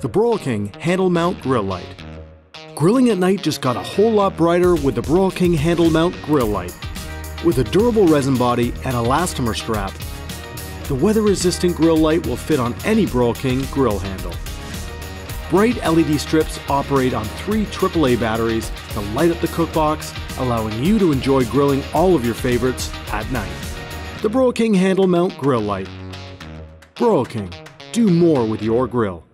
the Broil King Handle Mount Grill Light. Grilling at night just got a whole lot brighter with the Broil King Handle Mount Grill Light. With a durable resin body and elastomer strap, the weather-resistant grill light will fit on any Broil King grill handle. Bright LED strips operate on 3 AAA batteries to light up the cookbox, allowing you to enjoy grilling all of your favorites at night. The Broil King Handle Mount Grill Light. Broil King, do more with your grill.